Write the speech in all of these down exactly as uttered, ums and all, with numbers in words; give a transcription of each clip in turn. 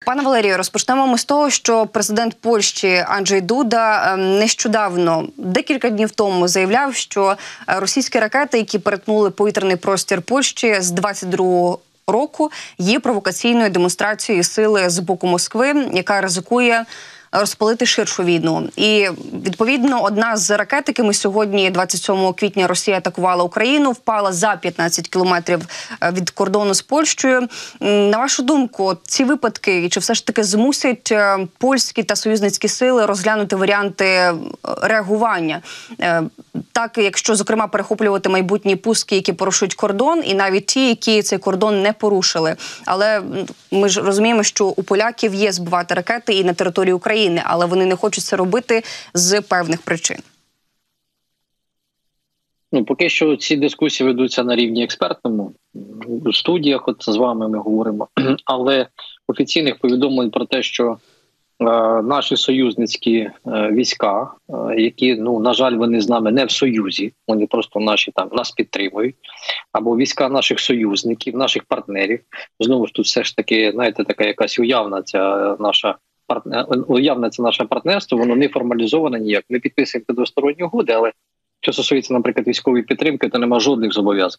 Пане Валерію, розпочнемо ми з того, що президент Польщі Анджей Дуда нещодавно, декілька днів тому, заявляв, що російські ракети, які перетнули повітряний простір Польщі з двадцять другого року, є провокаційною демонстрацією сили з боку Москви, яка ризикує розпалити ширшу війну. І, відповідно, одна з ракет, якими сьогодні, двадцять сьомого квітня, Росія атакувала Україну, впала за п'ятнадцять кілометрів від кордону з Польщею. На вашу думку, ці випадки, чи все ж таки змусять польські та союзницькі сили розглянути варіанти реагування? Так, якщо, зокрема, перехоплювати майбутні пустки, які порушують кордон, і навіть ті, які цей кордон не порушили. Але ми ж розуміємо, що у поляків є збивати ракети і на території України, але вони не хочуть це робити з певних причин. Ну, поки що ці дискусії ведуться на рівні експертному, у студіях, от з вами ми говоримо, але офіційних повідомлень про те, що е, наші союзницькі е, війська, е, які, ну, на жаль, вони з нами не в союзі, вони просто наші там нас підтримують, або війська наших союзників, наших партнерів, знову ж тут все ж таки, знаєте, така якась уявна ця наша уявне це наше партнерство, воно не формалізоване ніяк. Ми підписуємо двосторонні угоди, але що стосується, наприклад, військової підтримки, то немає жодних зобов'язань.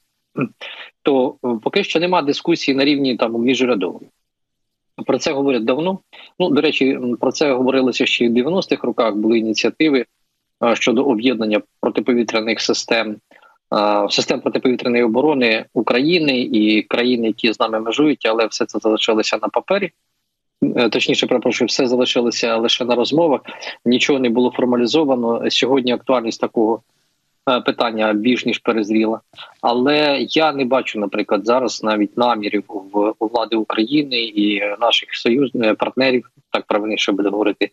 То поки що немає дискусії на рівні там міжурядової. Про це говорять давно. Ну, до речі, про це говорилося ще й в дев'яностих роках, були ініціативи щодо об'єднання протиповітряних систем, систем протиповітряної оборони України і країн, які з нами межують, але все це залишилося на папері. Точніше, перепрошую, все залишилося лише на розмовах, нічого не було формалізовано. Сьогодні актуальність такого питання більш ніж перезріла. Але я не бачу, наприклад, зараз навіть намірів в влади України і наших союзних партнерів, так правильніше буде говорити,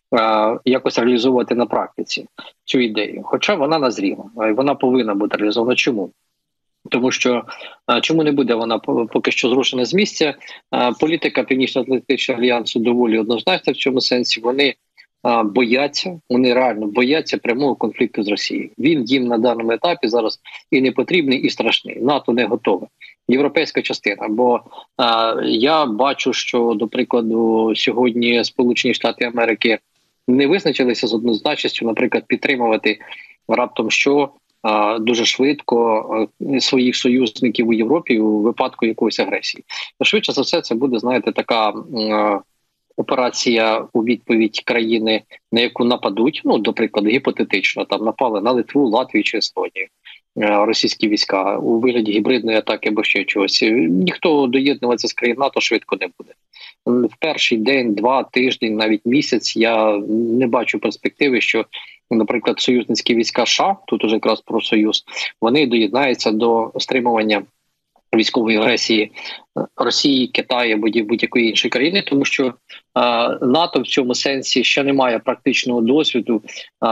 якось реалізовувати на практиці цю ідею. Хоча вона назріла, вона повинна бути реалізована. Чому? Тому що чому не буде вона поки що зрушена з місця? Політика Північно-Атлантичного альянсу доволі однозначна в цьому сенсі. Вони бояться, вони реально бояться прямого конфлікту з Росією. Він їм на даному етапі зараз і не потрібний, і страшний. НАТО не готове. Європейська частина. Бо а, я бачу, що, до прикладу, сьогодні Сполучені Штати Америки не визначилися з однозначністю, наприклад, підтримувати раптом що дуже швидко своїх союзників у Європі у випадку якоїсь агресії. Швидше за все, це буде, знаєте, така е, операція у відповідь країни, на яку нападуть, ну, до прикладу, гіпотетично, там напали на Литву, Латвію чи Естонію, е, російські війська у вигляді гібридної атаки або ще чогось. Ніхто доєднуватися з країн НАТО швидко не буде. В перший день, два, тиждень, навіть місяць я не бачу перспективи, що, наприклад, союзницькі війська США, тут уже якраз про Союз, вони доєднаються до стримування військової агресії Росії, Китаю або будь-якої іншої країни, тому що е, НАТО в цьому сенсі ще не має практичного досвіду е,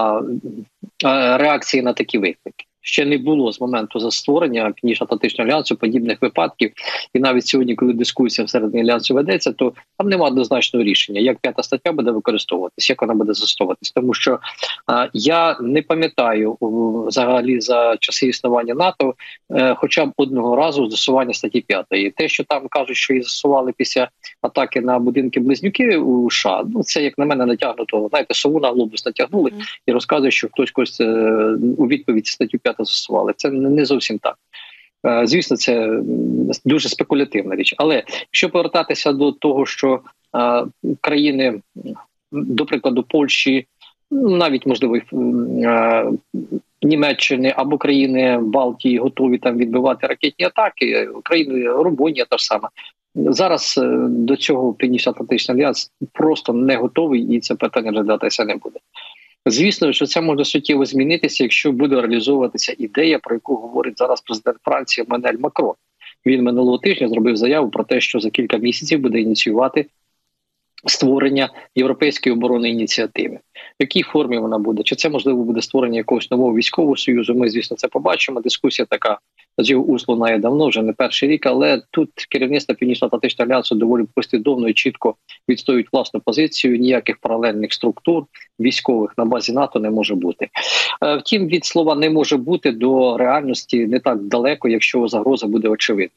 е, реакції на такі виклики. Ще не було з моменту створення Північно-Атлантичного альянсу подібних випадків. І навіть сьогодні, коли дискусія всередині альянсу ведеться, то там немає однозначного рішення, як п'ята стаття буде використовуватись, як вона буде застосовуватись. Тому що а, я не пам'ятаю взагалі за часи існування НАТО е, хоча б одного разу застосування статті п'ятої. Те, що там кажуть, що її застосували після атаки на будинки-близнюки у США, ну це, як на мене, натягнуто. Знаєте, сову на глобус натягнули mm. і розказує, що хтось когось е, у відповідь статтю п'яту застосували. Це не зовсім так. Звісно, це дуже спекулятивна річ. Але якщо повертатися до того, що а, країни, до прикладу, Польщі, навіть, можливо, а, Німеччини або країни Балтії готові там відбивати ракетні атаки, країни Румунія та ж сама. Зараз до цього Північно-Атлантичний альянс просто не готовий, і це питання розглядатися не буде. Звісно, що це може суттєво змінитися, якщо буде реалізовуватися ідея, про яку говорить зараз президент Франції Еммануель Макрон. Він минулого тижня зробив заяву про те, що за кілька місяців буде ініціювати створення Європейської оборонної ініціативи. В якій формі вона буде? Чи це, можливо, буде створення якогось нового військового союзу? Ми, звісно, це побачимо. Дискусія така з його уст лунає давно, вже не перший рік, але тут керівництво Північно-Атлантичного альянсу доволі послідовно і чітко відстоюють власну позицію, ніяких паралельних структур військових на базі НАТО не може бути. Втім, від слова «не може бути» до реальності не так далеко, якщо загроза буде очевидна.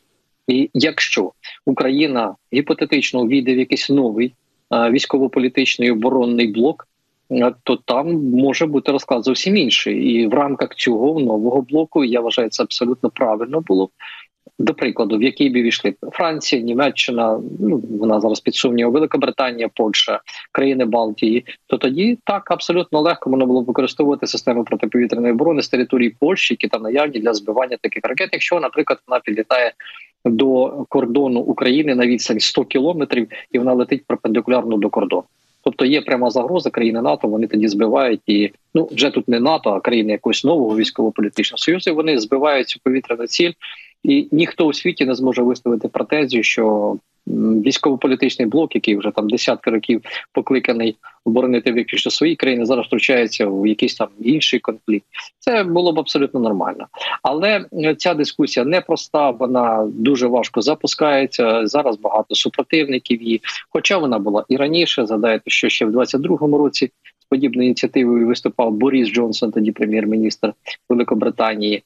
І якщо Україна гіпотетично увійде в якийсь новий е, військово-політичний оборонний блок, е, то там може бути розклад зовсім інший. І в рамках цього нового блоку, я вважаю, це абсолютно правильно було б. До прикладу, в який би війшли Франція, Німеччина, ну вона зараз під сумнівом, Великобританія, Польща, країни Балтії, то тоді так абсолютно легко можна було б використовувати систему протиповітряної оборони з території Польщі, які там наявні для збивання таких ракет. Якщо, наприклад, вона підлітає до кордону України на відстань сто кілометрів і вона летить перпендикулярно до кордону. Тобто є пряма загроза країни НАТО, вони тоді збивають і, ну, вже тут не НАТО, а країни якогось нового військово-політичного союзу, вони збивають цю повітряну ціль, і ніхто у світі не зможе виставити претензію, що військово-політичний блок, який вже там десятки років покликаний оборонити виключно свої країни, зараз втручається в якийсь там інший конфлікт. Це було б абсолютно нормально. Але ця дискусія непроста, вона дуже важко запускається, зараз багато супротивників її, хоча вона була і раніше. Згадайте, що ще в двадцять другому році з подібною ініціативою виступав Борис Джонсон, тоді прем'єр-міністр Великобританії.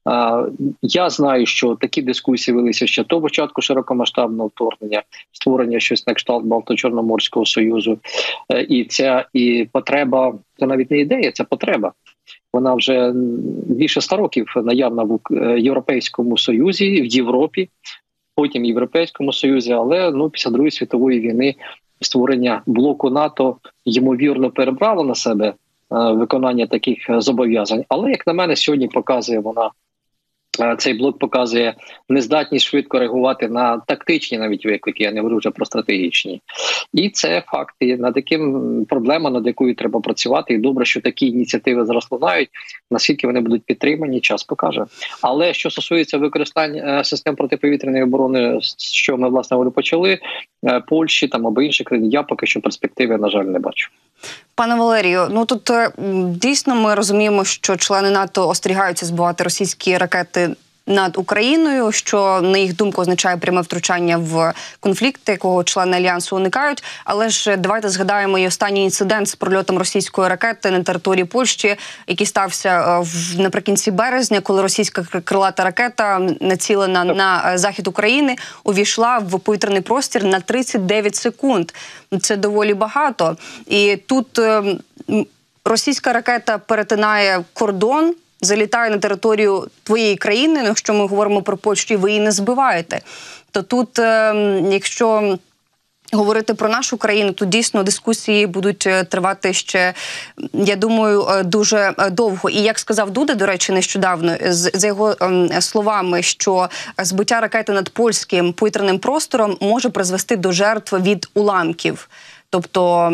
Я знаю, що такі дискусії велися ще до початку широкомасштабного вторгнення, створення щось на кшталт Балто-Чорноморського союзу. І ця і потреба, це навіть не ідея, це потреба. Вона вже більше ста років наявна в Європейському Союзі, в Європі, потім в Європейському Союзі, але ну, після Другої світової війни створення блоку НАТО, ймовірно, перебрало на себе виконання таких зобов'язань. Але, як на мене, сьогодні показує вона, цей блок показує нездатність швидко реагувати на тактичні навіть виклики, я не говорю вже про стратегічні. І це факти, над яким проблема, над якою треба працювати. І добре, що такі ініціативи зараз лунають. Наскільки вони будуть підтримані, час покаже. Але що стосується використання систем протиповітряної оборони, що ми, власне, вже почали, Польщі там або інших країн, я поки що перспективи, на жаль, не бачу. Пане Валерію, ну тут дійсно ми розуміємо, що члени НАТО остерігаються збивати російські ракети над Україною, що, на їх думку, означає пряме втручання в конфлікти, якого члени Альянсу уникають. Але ж давайте згадаємо і останній інцидент з прольотом російської ракети на території Польщі, який стався в, наприкінці березня, коли російська крилата ракета, націлена на захід України, увійшла в повітряний простір на тридцять дев'ять секунд. Це доволі багато. І тут російська ракета перетинає кордон, залітає на територію твоєї країни, ну, якщо ми говоримо про Польщу, ви її не збиваєте. То тут, е, якщо говорити про нашу країну, то дійсно дискусії будуть тривати ще, я думаю, дуже довго. І як сказав Дуда, до речі, нещодавно, за його е, словами, що збиття ракети над польським повітряним простором може призвести до жертв від уламків. Тобто,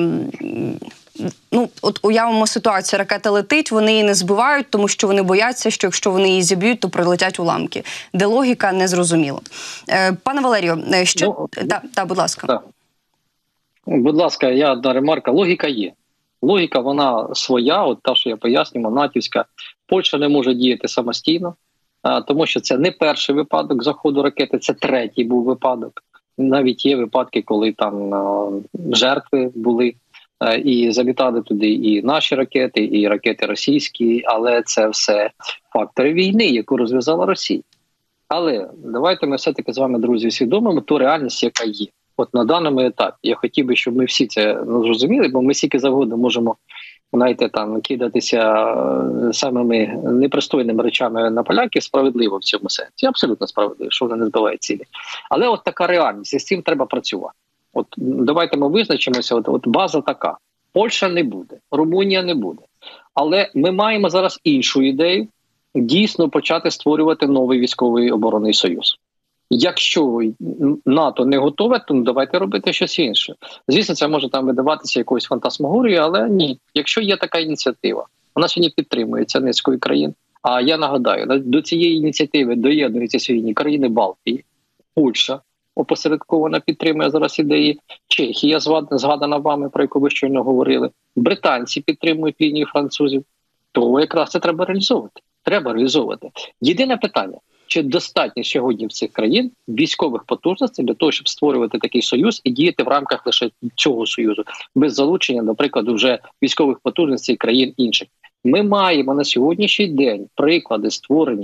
ну, от уявимо ситуацію, ракета летить, вони її не збивають, тому що вони бояться, що якщо вони її зіб'ють, то прилетять уламки. Де логіка, не зрозуміло. Е, пане Валерію, що... Ну, да, да, будь ласка. Да. Будь ласка, я одна ремарка. Логіка є. Логіка, вона своя, от та, що я пояснював, натівська. Польща не може діяти самостійно, а, тому що це не перший випадок заходу ракети, це третій був випадок. Навіть є випадки, коли там а, жертви були. І залітали туди і наші ракети, і ракети російські, але це все фактори війни, яку розв'язала Росія. Але давайте ми все-таки з вами, друзі, усвідомимо ту реальність, яка є. От на даному етапі. Я хотів би, щоб ми всі це зрозуміли, бо ми скільки завгодно можемо, знаєте, там, кидатися самими непристойними речами на поляків, справедливо в цьому сенсі. Абсолютно справедливо, що вони не збивають цілі. Але от така реальність, і з цим треба працювати. От давайте ми визначимося, от, от база така. Польща не буде, Румунія не буде. Але ми маємо зараз іншу ідею, дійсно почати створювати новий військовий оборонний союз. Якщо НАТО не готове, то давайте робити щось інше. Звісно, це може там видаватися якоюсь фантасмагорією, але ні. Якщо є така ініціатива, вона сьогодні підтримується низкою країн. А я нагадаю, до цієї ініціативи доєднуються сьогодні країни Балтії, Польща, опосередковано підтримує зараз ідеї, Чехія, згадана вами, про яку ви щойно говорили, британці підтримують лінію французів, то якраз це треба реалізовувати. Треба реалізовувати. Єдине питання, чи достатньо сьогодні в цих країн військових потужностей для того, щоб створювати такий союз і діяти в рамках лише цього союзу, без залучення, наприклад, вже військових потужностей країн інших. Ми маємо на сьогоднішній день приклади створення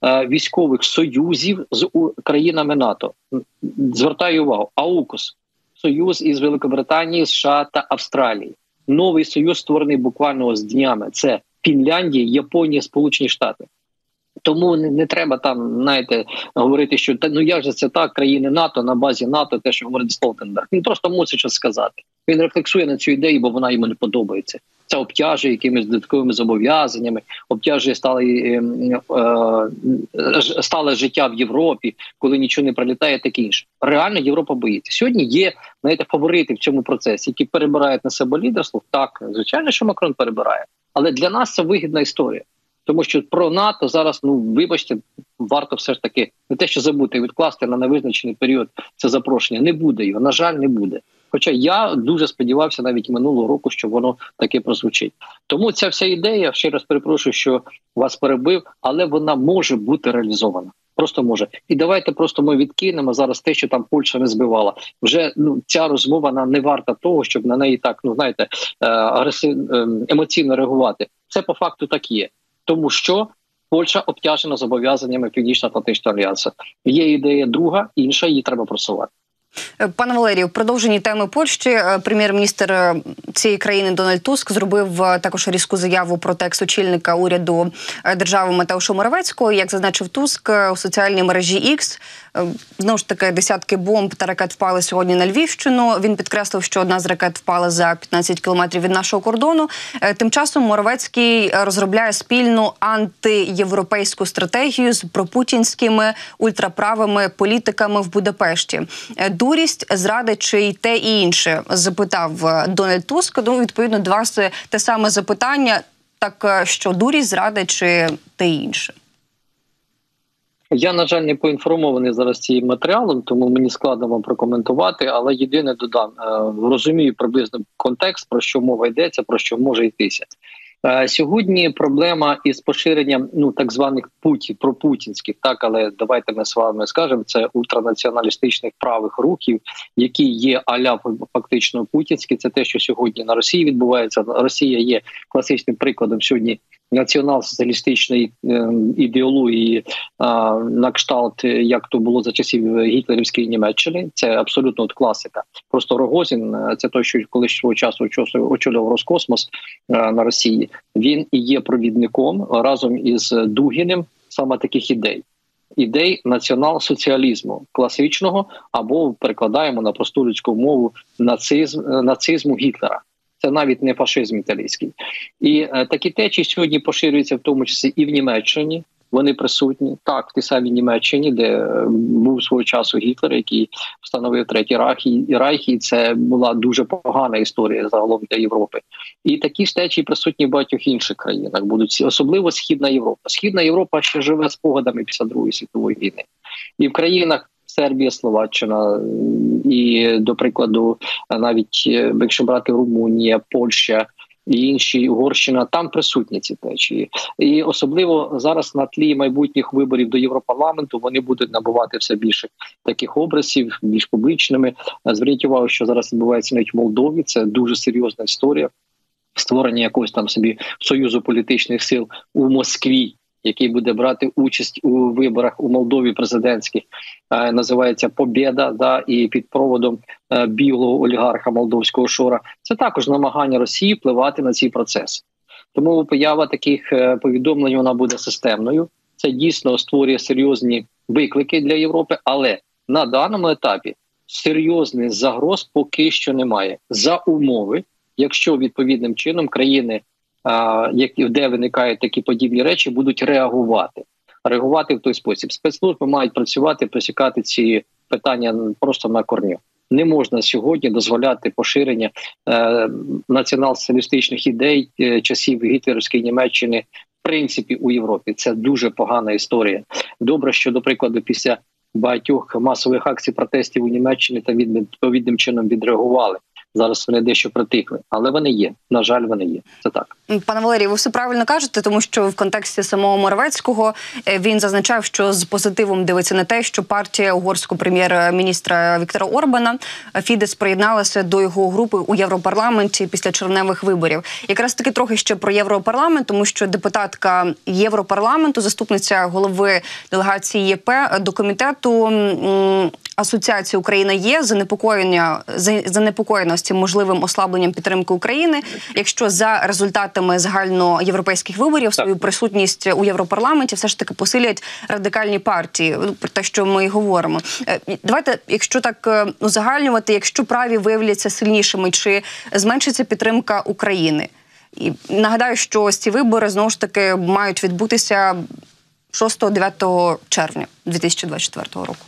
е, військових союзів з у, країнами НАТО. Звертаю увагу, АУКУС – союз із Великобританії, США та Австралії. Новий союз створений буквально з днями. Це Фінляндія, Японія, Сполучені Штати. Тому не, не треба там, знаєте, говорити, що та, ну як же це так, країни НАТО, на базі НАТО, те, що говорить Столтенберг. Він просто мусить щось сказати. Він рефлексує на цю ідею, бо вона йому не подобається. Це обтяжує якимись додатковими зобов'язаннями, обтяжує стале, е, е, стале життя в Європі, коли нічого не прилітає, таке інше. Реально Європа боїться. Сьогодні є, знаєте, фаворити в цьому процесі, які перебирають на себе лідерство. Так, звичайно, що Макрон перебирає. Але для нас це вигідна історія. Тому що про НАТО зараз, ну вибачте, варто все ж таки не те, що забути, відкласти на невизначений період це запрошення. Не буде його, на жаль, не буде. Хоча я дуже сподівався навіть минулого року, що воно таки прозвучить. Тому ця вся ідея, ще раз перепрошую, що вас перебив, але вона може бути реалізована. Просто може. І давайте просто ми відкинемо зараз те, що там Польща не збивала. Вже ну ця розмова вона не варта того, щоб на неї так, ну знаєте, агресивно, емоційно реагувати. Це по факту так є. Тому що Польща обтяжена зобов'язаннями Північно-Атлантичного альянсу. Є ідея друга, інша, її треба просувати. Пане Валерію, в продовженні теми Польщі прем'єр-міністр цієї країни Дональд Туск зробив також різку заяву проти екс-очільника уряду держави Матеуша Моравецького. Як зазначив Туск у соціальній мережі X, знову ж таки, десятки бомб та ракет впали сьогодні на Львівщину. Він підкреслив, що одна з ракет впала за п'ятнадцять кілометрів від нашого кордону. Тим часом Моравецький розробляє спільну антиєвропейську стратегію з пропутінськими ультраправими політиками в Будапешті. Дурість, зради чи й те і інше, запитав Дональд Туск. Ну, відповідно, до вас те саме запитання, так що дурість, зради чи те і інше? Я, на жаль, не поінформований зараз цим матеріалом, тому мені складно вам прокоментувати, але єдине додам. Розумію приблизно контекст, про що мова йдеться, про що може йтися. Сьогодні проблема із поширенням ну так званих путі, пропутінських, так, але давайте ми з вами скажемо, це ультранаціоналістичних правих рухів, які є а-ля фактично путінські. Це те, що сьогодні на Росії відбувається. Росія є класичним прикладом сьогодні націонал-соціалістичної е, ідеології е, на кшталт, як то було за часів гітлерівської Німеччини. Це абсолютно от класика. Просто Рогозін, це той, що колись свого часу очолював Роскосмос е, на Росії. Він і є провідником разом із Дугіним саме таких ідей. Ідей націонал-соціалізму класичного, або перекладаємо на просту людську мову нацизм, нацизму Гітлера. Це навіть не фашизм італійський. І е, такі течії сьогодні поширюються в тому числі і в Німеччині. Вони присутні. Так, в тій самій Німеччині, де був свого часу Гітлер, який встановив Третій Райх, і Райх, і це була дуже погана історія загалом для Європи. І такі ж течії присутні в багатьох інших країнах будуть, особливо Східна Європа. Східна Європа ще живе спогадами після Другої світової війни. І в країнах Сербія, Словаччина, і, до прикладу, навіть якщо брати Румунія, Польща і інші, Угорщина, там присутні ці течії. І особливо зараз на тлі майбутніх виборів до Європарламенту вони будуть набувати все більше таких образів, більш публічними. Зверніть увагу, що зараз відбувається навіть в Молдові, це дуже серйозна історія. Створення якогось там собі союзу політичних сил у Москві, який буде брати участь у виборах у Молдові президентських, е, називається «Побєда», да, і під проводом е, білого олігарха молдовського Шора. Це також намагання Росії впливати на ці процеси. Тому поява таких е, повідомлень вона буде системною. Це дійсно створює серйозні виклики для Європи, але на даному етапі серйозних загроз поки що немає. За умови, якщо відповідним чином країни, які, де виникають такі подібні речі, будуть реагувати. Реагувати в той спосіб. Спецслужби мають працювати, пресікати ці питання просто на корню. Не можна сьогодні дозволяти поширення е, націонал-соціалістичних ідей е, часів гітлерівської Німеччини в принципі у Європі. Це дуже погана історія. Добре, що, до прикладу, після багатьох масових акцій протестів у Німеччині та відповідним чином відреагували. Зараз вони дещо притихли, але вони є. На жаль, вони є. Це так. Пане Валерію, ви все правильно кажете, тому що в контексті самого Моравецького він зазначав, що з позитивом дивиться на те, що партія угорського прем'єр-міністра Віктора Орбана Фідес приєдналася до його групи у Європарламенті після червневих виборів. Якраз таки трохи ще про Європарламент, тому що депутатка Європарламенту, заступниця голови делегації ЄП до комітету Асоціації Україна-ЄС занепокоєння занепокоєності можливим ослабленням підтримки України, якщо за результатами загальноєвропейських виборів свою присутність у Європарламенті все ж таки посилять радикальні партії, про те, що ми і говоримо. Давайте, якщо так узагальнювати, якщо праві виявляться сильнішими, чи зменшиться підтримка України? І нагадаю, що ось ці вибори знову ж таки мають відбутися шостого-дев'ятого червня дві тисячі двадцять четвертого року.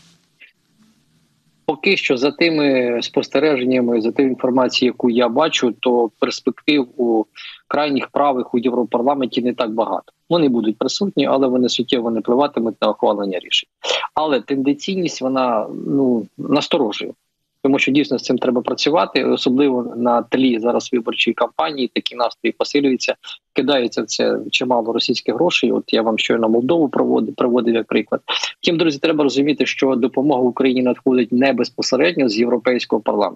Поки що за тими спостереженнями, за тою інформацією, яку я бачу, то перспектив у крайніх правих у Європарламенті не так багато. Вони будуть присутні, але вони суттєво не впливатимуть на ухвалення рішень. Але тенденційність, вона ну насторожує. Тому що дійсно з цим треба працювати, особливо на тлі зараз виборчої кампанії, такі настрої посилюються, кидається в це чимало російських грошей. От я вам щойно Молдову проводив, проводив як приклад. Втім, друзі, треба розуміти, що допомога Україні надходить не безпосередньо з Європейського парламенту,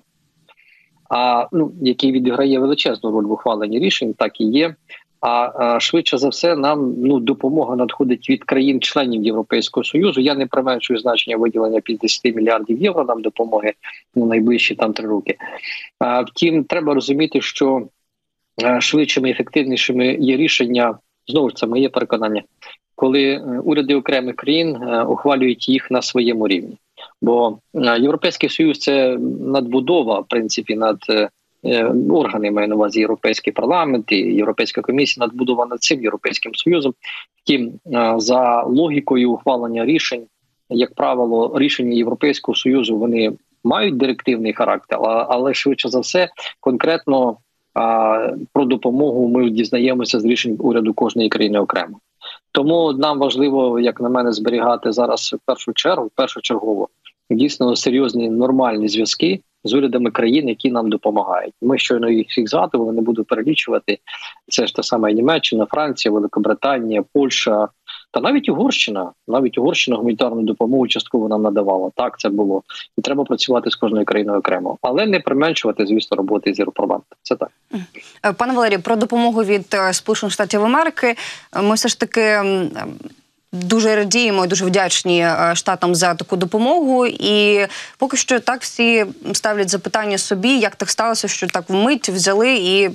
а ну який відіграє величезну роль в ухваленні рішень, так і є. А, а швидше за все нам ну допомога надходить від країн-членів Європейського Союзу. Я не применшую значення виділення п'ятдесят мільярдів євро нам допомоги на найближчі там три роки. А, втім, треба розуміти, що а, швидшими і ефективнішими є рішення, знову ж це моє переконання, коли уряди окремих країн а, ухвалюють їх на своєму рівні. Бо а, Європейський Союз – це надбудова, в принципі, над органи, маю на увазі Європейський парламент і Європейська комісія надбудована цим Європейським Союзом. Втім, за логікою ухвалення рішень, як правило, рішення Європейського Союзу, вони мають директивний характер, але швидше за все, конкретно про допомогу ми дізнаємося з рішень уряду кожної країни окремо. Тому нам важливо, як на мене, зберігати зараз в першу чергу, першочергово, дійсно серйозні нормальні зв'язки з урядами країн, які нам допомагають. Ми щойно їх всіх згадували, не буду перелічувати. Це ж та сама Німеччина, Франція, Великобританія, Польща, та навіть Угорщина. Навіть Угорщина гуманітарну допомогу частково нам надавала. Так, це було. І треба працювати з кожною країною окремо. Але не применшувати, звісно, роботи з Європарламентом. Це так. Пане Валерію, про допомогу від Сполучених Штатів Америки. Ми все ж таки дуже радіємо і дуже вдячні Штатам за таку допомогу. І поки що так всі ставлять запитання собі, як так сталося, що так вмить взяли і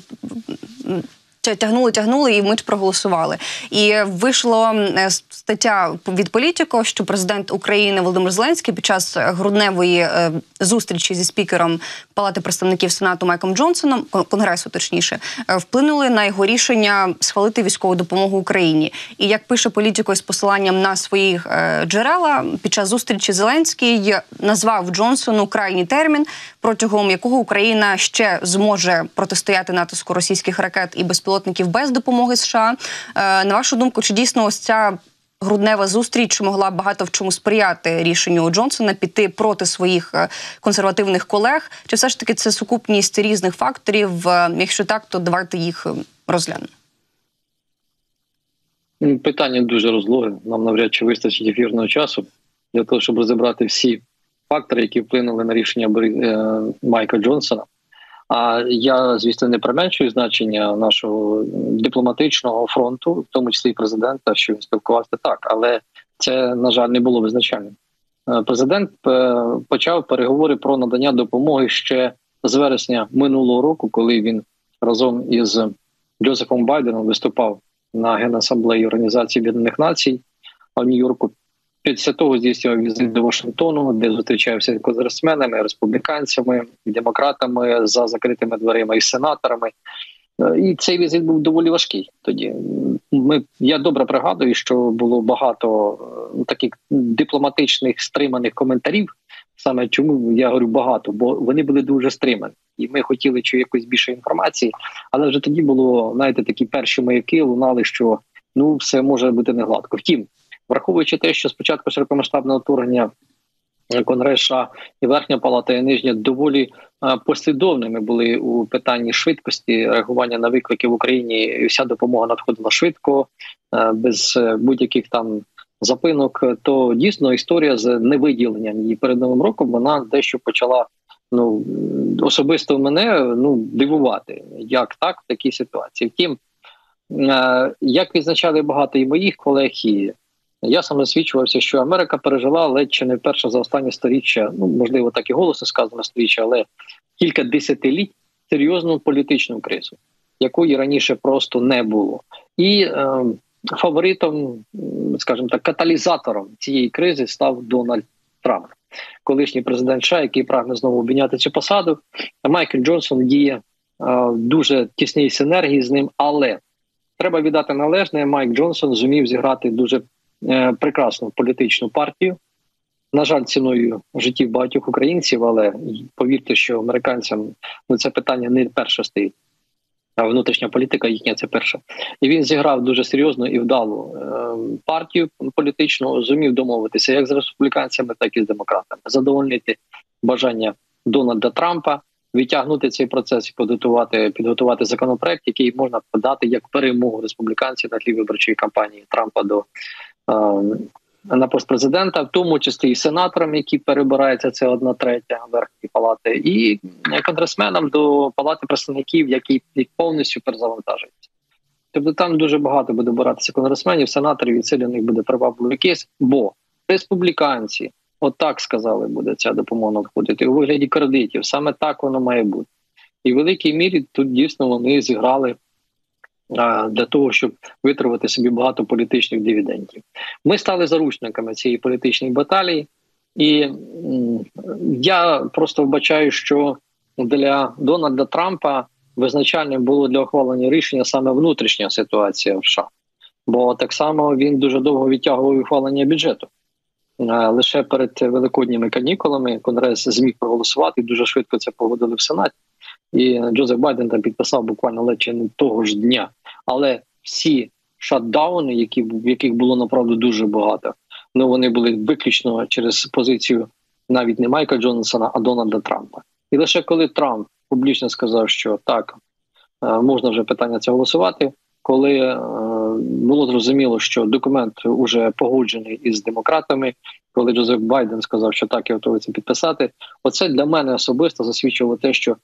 тягнули, тягнули і вмить проголосували. І вийшла стаття від Політіко, що президент України Володимир Зеленський під час грудневої зустрічі зі спікером Палати представників Сенату Майком Джонсоном, Конгресу точніше, вплинули на його рішення схвалити військову допомогу Україні. І як пише Політіко з посиланням на свої джерела, під час зустрічі Зеленський назвав Джонсону крайній термін, протягом якого Україна ще зможе протистояти натиску російських ракет і безпілотників без допомоги США. На вашу думку, чи дійсно ось ця груднева зустріч могла багато в чому сприяти рішенню Джонсона піти проти своїх консервативних колег? Чи все ж таки це сукупність різних факторів? Якщо так, то давайте їх розглянемо. Питання дуже розлоге. Нам навряд чи вистачить ефірного часу для того, щоб розібрати всі фактори, які вплинули на рішення Майка Джонсона. А я, звісно, не применшую значення нашого дипломатичного фронту, в тому числі і президента, що він спілкувався так. Але це, на жаль, не було визначальним. Президент почав переговори про надання допомоги ще з вересня минулого року, коли він разом із Джозефом Байденом виступав на Генасамблеї Організації Об'єднаних Націй в Нью-Йорку. Після того здійснював візит до Вашингтону, де зустрічався з конгресменами, республіканцями, демократами за закритими дверима і сенаторами. І цей візит був доволі важкий тоді. Ми, я добре пригадую, що було багато таких дипломатичних стриманих коментарів. Саме чому я говорю багато, бо вони були дуже стримані. І ми хотіли чути якось більше інформації, але вже тоді було, знаєте, такі перші маяки лунали, що ну все може бути негладко. Втім, враховуючи те, що спочатку широкомасштабного вторгнення Конгрес США і Верхня Палата, і Нижня доволі послідовними були у питанні швидкості реагування на виклики в Україні. І вся допомога надходила швидко, без будь-яких там запинок. То дійсно історія з невиділенням її перед Новим роком, вона дещо почала, ну, особисто мене, ну, дивувати, як так в такій ситуації. Втім, як відзначали багато і моїх колег, і я сам засвідчувався, що Америка пережила ледь чи не вперше за останнє сторіччя, ну, можливо, так і голосно сказано сторіччя, але кілька десятиліть серйозну політичну кризу, якої раніше просто не було. І е, фаворитом, скажімо так, каталізатором цієї кризи став Дональд Трамп, колишній президент США, який прагне знову обійняти цю посаду. Майкл Джонсон діє е, в дуже тісній синергії з ним, але треба віддати належне, Майк Джонсон зумів зіграти дуже е, прекрасну політичну партію. На жаль, ціною життів багатьох українців, але повірте, що американцям, ну, це питання не перше стоїть. А внутрішня політика їхня – це перша. І він зіграв дуже серйозну і вдалу е, партію політичну, зумів домовитися як з республіканцями, так і з демократами. Задовольнити бажання Дональда Трампа, відтягнути цей процес і підготувати, підготувати законопроект, який можна подати як перемогу республіканців на тлі виборчої кампанії Трампа до е, на пост президента, в тому числі і сенаторам, які перебираються, це одна третя Верхньої Палати, і конгресменам до Палати представників, які повністю перезавантажуються. Тобто там дуже багато буде боратися конгресменів, сенаторів, і це для них буде привабливий кейс, бо республіканці, отак сказали, буде ця допомога надходити, у вигляді кредитів, саме так воно має бути. І в великій мірі тут дійсно вони зіграли для того, щоб витримати собі багато політичних дивідендів. Ми стали заручниками цієї політичної баталії, і я просто вбачаю, що для Дональда Трампа визначальним було для ухвалення рішення саме внутрішня ситуація в США. Бо так само він дуже довго відтягував ухвалення бюджету. Лише перед великодніми канікулами Конгрес зміг проголосувати, і дуже швидко це погодили в Сенаті. І Джозеф Байден там підписав буквально ледь чи не того ж дня. Але всі шатдауни, які, яких було, направду, дуже багато, ну, вони були виключно через позицію навіть не Майка Джонсона, а Дональда Трампа. І лише коли Трамп публічно сказав, що так, можна вже питання це голосувати, коли е, було зрозуміло, що документ вже погоджений із демократами, коли Джозеф Байден сказав, що так, я готовий це підписати, оце для мене особисто засвідчувало те, що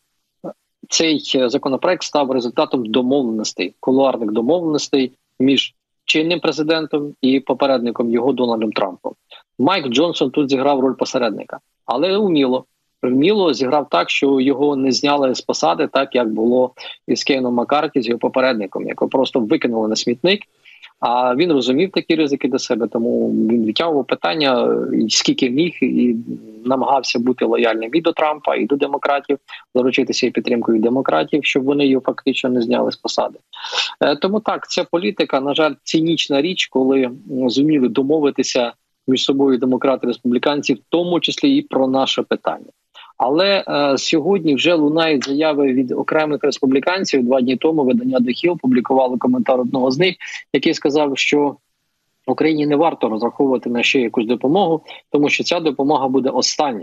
цей законопроект став результатом домовленостей, кулуарних домовленостей між чинним президентом і попередником його Дональдом Трампом. Майк Джонсон тут зіграв роль посередника, але уміло. Вміло зіграв так, що його не зняли з посади, так як було із Кевіном Маккарті, з його попередником, якого просто викинули на смітник. А він розумів такі ризики для себе, тому він відтягував питання, скільки міг, і намагався бути лояльним і до Трампа, і до демократів, заручитися і підтримкою демократів, щоб вони його фактично не зняли з посади. Тому так, ця політика, на жаль, цинічна річ, коли зуміли домовитися між собою демократи і республіканці, в тому числі і про наше питання. Але е, сьогодні вже лунають заяви від окремих республіканців. Два дні тому видання The Hill публікувало коментар одного з них, який сказав, що Україні не варто розраховувати на ще якусь допомогу, тому що ця допомога буде остання.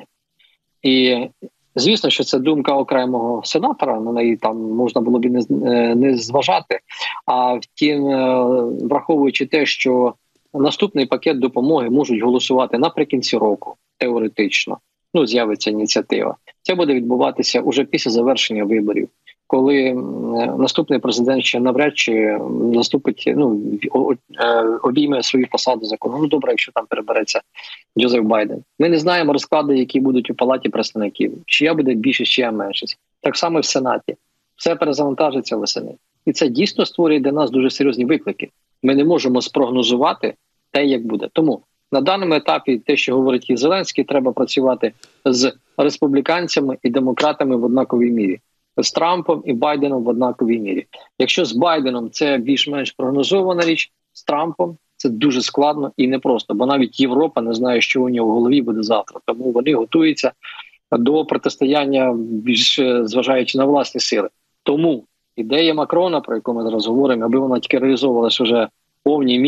І звісно, що це думка окремого сенатора, на неї там можна було б не, не зважати. А втім, враховуючи те, що наступний пакет допомоги можуть голосувати наприкінці року, теоретично, ну, з'явиться ініціатива. Це буде відбуватися уже після завершення виборів, коли наступний президент ще навряд чи наступить, ну, обійме свою посаду закону. Ну, добре, якщо там перебереться Джозеф Байден. Ми не знаємо розклади, які будуть у Палаті представників. Чия буде більшість, чия меншість. Так само і в Сенаті. Все перезавантажиться восени. І це дійсно створює для нас дуже серйозні виклики. Ми не можемо спрогнозувати те, як буде. Тому на даному етапі те, що говорить і Зеленський, треба працювати з республіканцями і демократами в однаковій мірі. З Трампом і Байденом в однаковій мірі. Якщо з Байденом це більш-менш прогнозована річ, з Трампом це дуже складно і непросто, бо навіть Європа не знає, що у нього в голові буде завтра. Тому вони готуються до протистояння, більш зважаючи на власні сили. Тому ідея Макрона, про яку ми зараз говоримо, аби вона тільки реалізовувалася вже в повній мірі,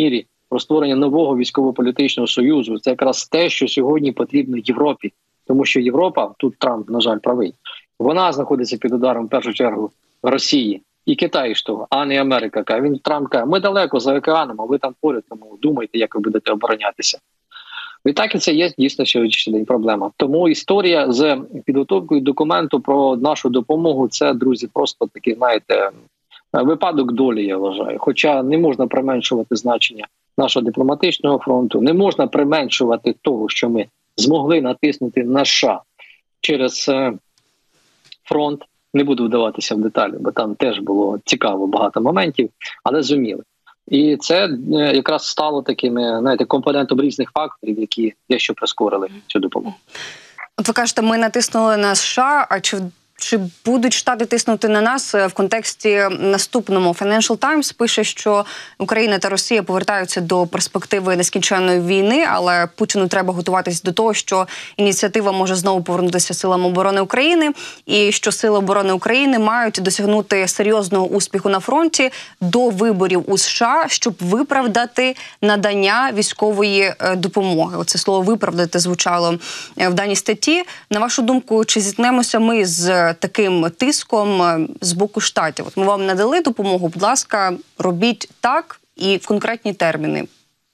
про створення нового військово-політичного союзу. Це якраз те, що сьогодні потрібно Європі. Тому що Європа, тут Трамп, на жаль, правий, вона знаходиться під ударом, в першу чергу, Росії. І Китай ж того, а не Америка. Він Трамп каже, ми далеко за океаном, а ви там поряд, тому думайте, як ви будете оборонятися. І так і це є дійсно сьогоднішній день проблема. Тому історія з підготовкою документу про нашу допомогу – це, друзі, просто такий, знаєте, випадок долі, я вважаю. Хоча не можна применшувати значення нашого дипломатичного фронту, не можна применшувати того, що ми змогли натиснути на США через фронт. Не буду вдаватися в деталі, бо там теж було цікаво багато моментів, але зуміли. І це якраз стало такими, знаєте, компонентом різних факторів, які дещо прискорили цю допомогу. От ви кажете, ми натиснули на США, а чи Чи будуть Штати тиснути на нас в контексті наступному? Financial Times пише, що Україна та Росія повертаються до перспективи нескінченної війни, але Путіну треба готуватись до того, що ініціатива може знову повернутися силам оборони України, і що сили оборони України мають досягнути серйозного успіху на фронті до виборів у США, щоб виправдати надання військової допомоги. Оце слово «виправдати» звучало в даній статті. На вашу думку, чи зіткнемося ми з таким тиском з боку Штатів? От ми вам надали допомогу, будь ласка, робіть так і в конкретні терміни.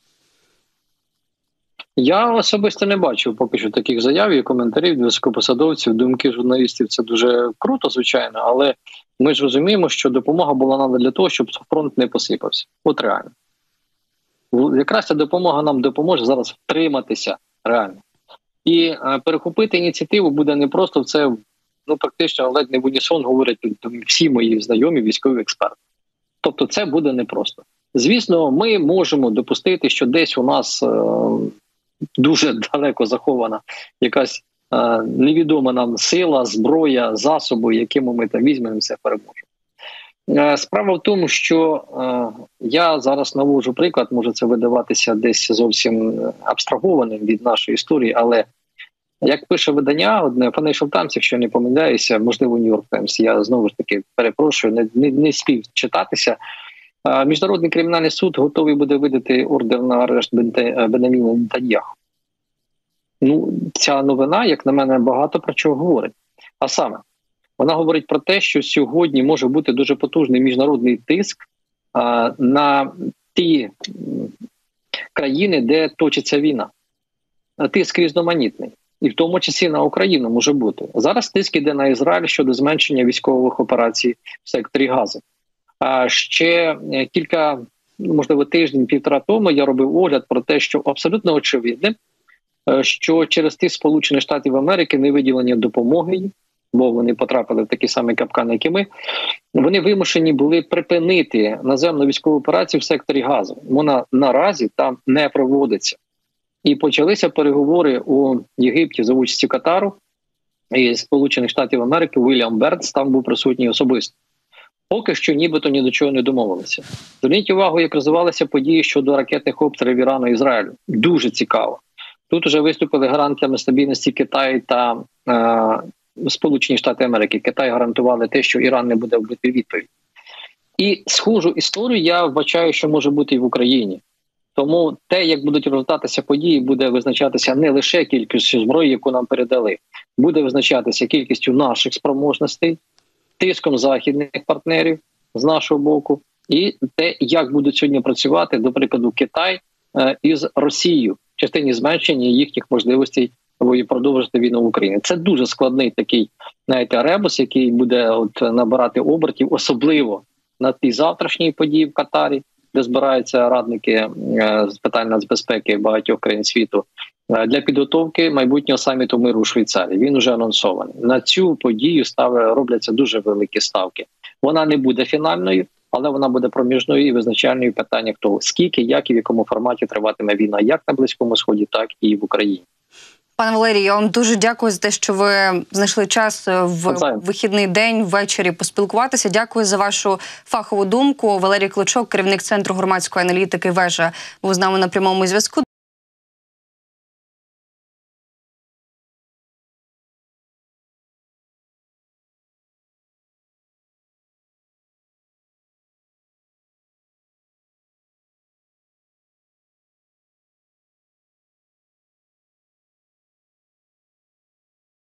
Я особисто не бачив поки що таких заяв і коментарів високопосадовців, думки журналістів. Це дуже круто, звичайно, але ми ж розуміємо, що допомога була надана для того, щоб фронт не посипався. От реально. Якраз ця допомога нам допоможе зараз втриматися реально. І е, перехопити ініціативу буде не просто в це, ну, практично ледь не в унісон говорять всі мої знайомі військові експерти. Тобто це буде непросто. Звісно, ми можемо допустити, що десь у нас е, дуже далеко захована якась е, невідома нам сила, зброя, засоби, якими ми там візьмемо, все переможемо. Е, справа в тому, що е, я зараз наводжу приклад, може це видаватися десь зовсім абстрагованим від нашої історії, але як пише видання, одне Financial Times, якщо не помиляюся, можливо, New York Times, я знову ж таки перепрошую, не, не, не спів читатися. Міжнародний кримінальний суд готовий буде видати ордер на арешт Беняміна Нетаньяху. Ну, ця новина, як на мене, багато про чого говорить. А саме, вона говорить про те, що сьогодні може бути дуже потужний міжнародний тиск а, на ті країни, де точиться війна. Тиск різноманітний. І в тому числі на Україну може бути. Зараз тиск іде на Ізраїль щодо зменшення військових операцій в секторі Гази. А ще кілька, можливо, тиждень, півтора тому я робив огляд про те, що абсолютно очевидне, що через тиск Сполучених Штатів Америки не виділення допомоги, бо вони потрапили в такі самі капкани, як і ми, вони вимушені були припинити наземну військову операцію в секторі Гази. Вона наразі там не проводиться. І почалися переговори у Єгипті за участі Катару і Сполучених Штатів Америки. Уільям Бернс там був присутній особисто. Поки що нібито ні до чого не домовилися. Зверніть увагу, як розвивалися події щодо ракетних обстрілів Ірану і Ізраїлю. Дуже цікаво. Тут вже виступили гарантами стабільності Китай та е, Сполучені Штати Америки. Китай гарантували те, що Іран не буде вбитий відповідь. І схожу історію я вбачаю, що може бути і в Україні. Тому те, як будуть розвиватися події, буде визначатися не лише кількістю зброї, яку нам передали, буде визначатися кількістю наших спроможностей, тиском західних партнерів з нашого боку, і те, як будуть сьогодні працювати, до прикладу, Китай е, із Росією в частині зменшення їхніх можливостей продовжити війну в Україні. Це дуже складний такий, знаєте, ребус, який буде от набирати обертів, особливо на тій завтрашній події в Катарі, де збираються радники з питань нацбезпеки багатьох країн світу для підготовки майбутнього саміту миру у Швейцарії. Він уже анонсований. На цю подію стави, робляться дуже великі ставки. Вона не буде фінальною, але вона буде проміжною і визначальною в питаннях того, скільки, як і в якому форматі триватиме війна, як на Близькому Сході, так і в Україні. Пане Валерію, я вам дуже дякую за те, що ви знайшли час в вихідний день ввечері поспілкуватися. Дякую за вашу фахову думку. Валерій Клочок, керівник Центру громадської аналітики «Вежа», був з нами на прямому зв'язку.